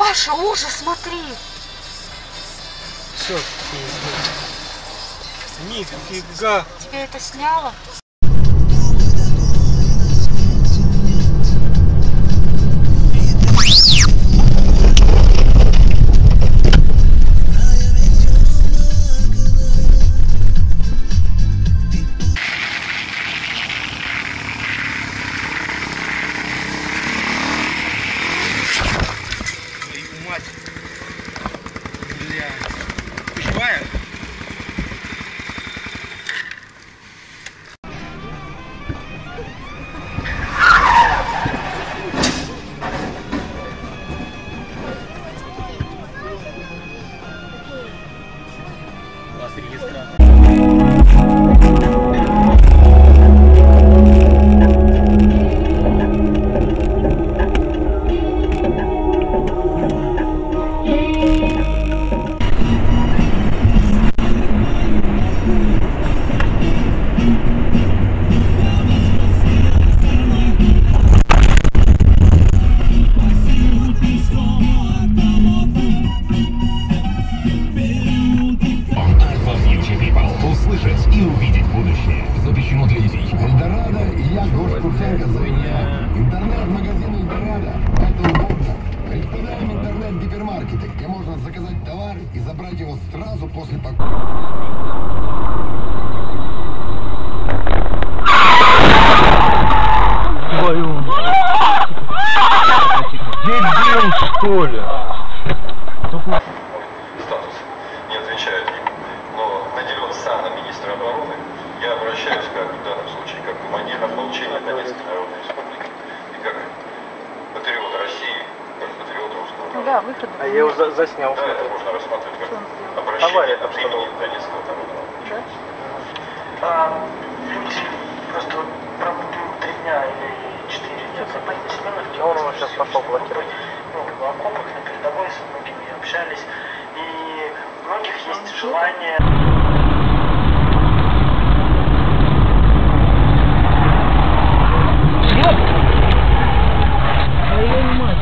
Паша, ужас, смотри. Все, нифига. Тебе это сняло? Бля. Ты живая? У вас регистратор. Услышать и увидеть будущее. Запрещено для детей. Эльдорадо, я Гоша Курченко, за меня. Интернет-магазин Эльдорадо. Это удобно. Представляем интернет-гипермаркеты, где можно заказать товар и забрать его сразу после покупки. Твою. Дебил, что ли? Статус не отвечает ему, но наделен саном министра обороны, я обращаюсь как в данном случае как командир ополчения Донецкой Народной Республики и как патриот России, как патриот русского народа. Да, выход. А я его заснял. Да, это можно рассматривать как обращение от имени Донецкого народного ополчения. Люди просто работают 3 дня или 4 дня в Семеновке. Он его сейчас пошел блокировать. Ну, в окопах, на передовой с многими общались. И у многих есть желание... Твою мать!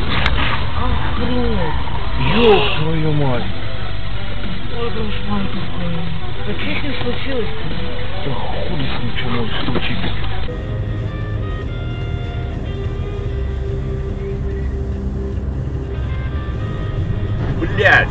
Охренеть! Ёб твою мать! Ой, кошмар какой! А что с ним случилось-то? Да хули с ним что может случиться? Блядь!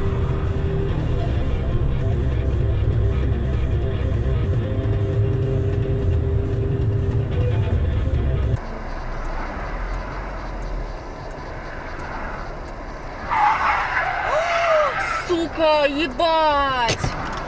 Сука, ебать!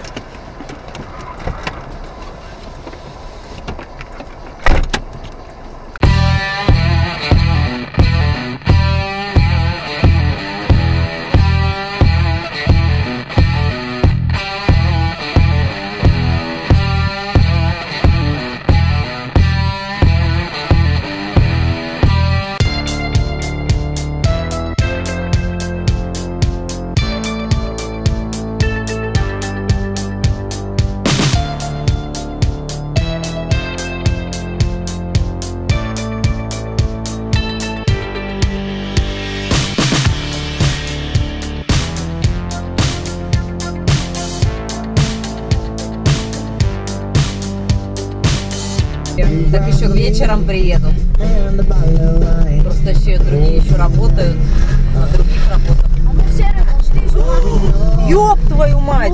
Так еще вечером приедут. Просто еще другие еще работают на других работах. А мы все равно Ёб твою мать!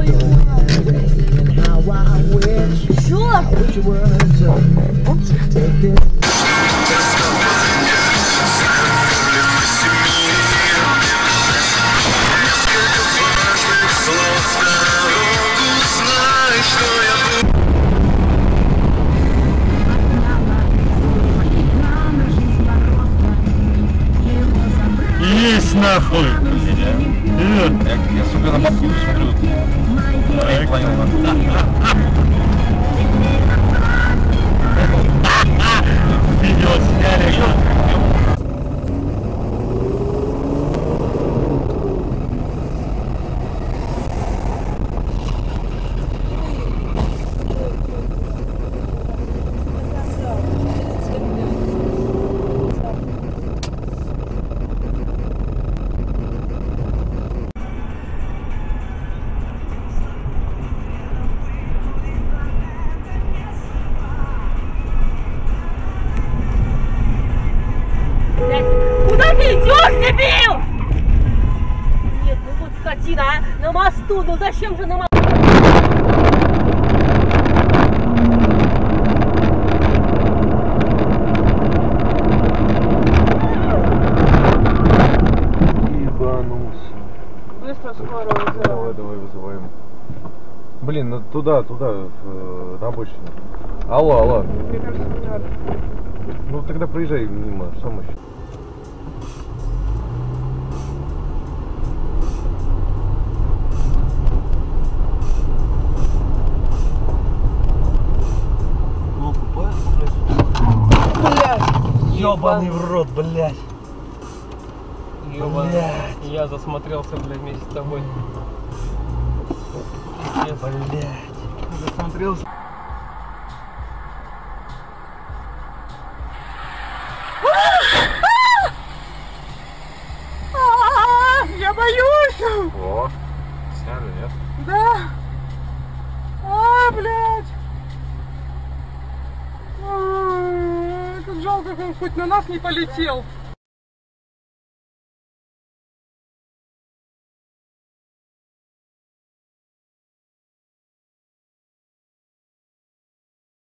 Есть нахуй! Я сука на мапу смотрю. Я понял. Видео сняли. блядь! Куда ты идешь, дебил? Нет, ну вот скотина, а? На мосту, ну зачем же на мосту? Быстро скоро вызываем. Давай вызываем. Блин, ну туда, на обочину. Алло. Мне кажется, не надо. Ну тогда проезжай мимо, сам еще. Ёбаный в рот, блядь. Блядь. Я засмотрелся, блядь, вместе с тобой. Блядь. Засмотрелся. Я боюсь! О, сняли, нет? Да! Блядь! Как жалко, как он хоть на нас не полетел.